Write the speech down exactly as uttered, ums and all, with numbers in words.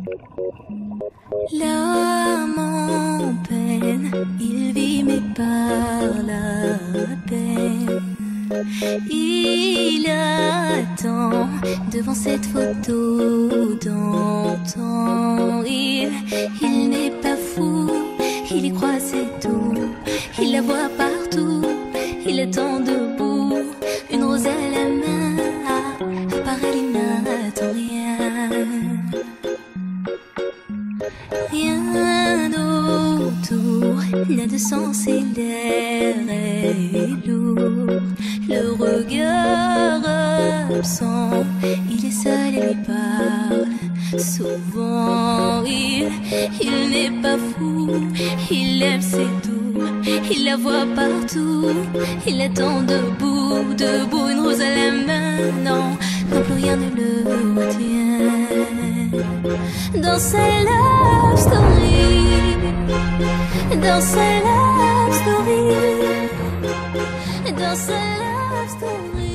L'homme en peine, il vit mais par la peine. Il attend devant cette photo d'antan. Il, il n'est pas fou, il y croit c'est tout. Il la voit partout, il attend debout. Une rose à la main, à part elle il n'attend rien. Rien autour n'a de sens et l'air est lourd. Le regard absent, il est seul et lui parle souvent. Il, il n'est pas fou, il aime c'est tout. Il la voit partout, il attend debout, debout, une rose à la main. Non, non plus rien ne le retient. Dans sa love story, dans sa love story, dans sa love story.